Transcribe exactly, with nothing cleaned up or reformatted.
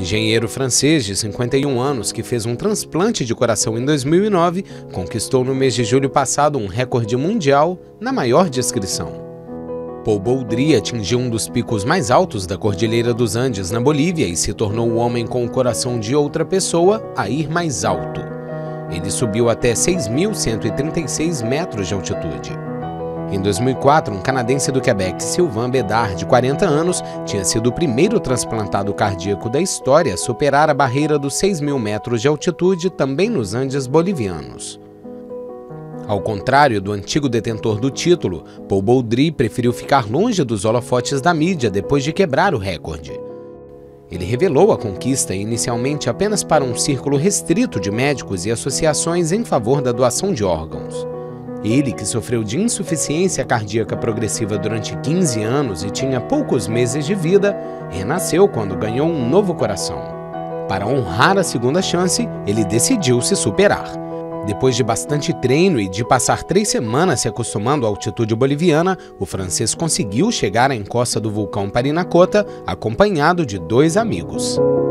engenheiro francês de cinquenta e um anos que fez um transplante de coração em dois mil e nove conquistou no mês de julho passado um recorde mundial na maior descrição. Paul Boudry atingiu um dos picos mais altos da Cordilheira dos Andes, na Bolívia, e se tornou o homem com o coração de outra pessoa a ir mais alto. Ele subiu até seis mil cento e trinta e seis metros de altitude. Em dois mil e quatro, um canadense do Quebec, Sylvain Bedard, de quarenta anos, tinha sido o primeiro transplantado cardíaco da história a superar a barreira dos seis mil metros de altitude, também nos Andes bolivianos. Ao contrário do antigo detentor do título, Paul Boudry preferiu ficar longe dos holofotes da mídia depois de quebrar o recorde. Ele revelou a conquista inicialmente apenas para um círculo restrito de médicos e associações em favor da doação de órgãos. Ele, que sofreu de insuficiência cardíaca progressiva durante quinze anos e tinha poucos meses de vida, renasceu quando ganhou um novo coração. Para honrar a segunda chance, ele decidiu se superar. Depois de bastante treino e de passar três semanas se acostumando à altitude boliviana, o francês conseguiu chegar à encosta do vulcão Parinacota, acompanhado de dois amigos.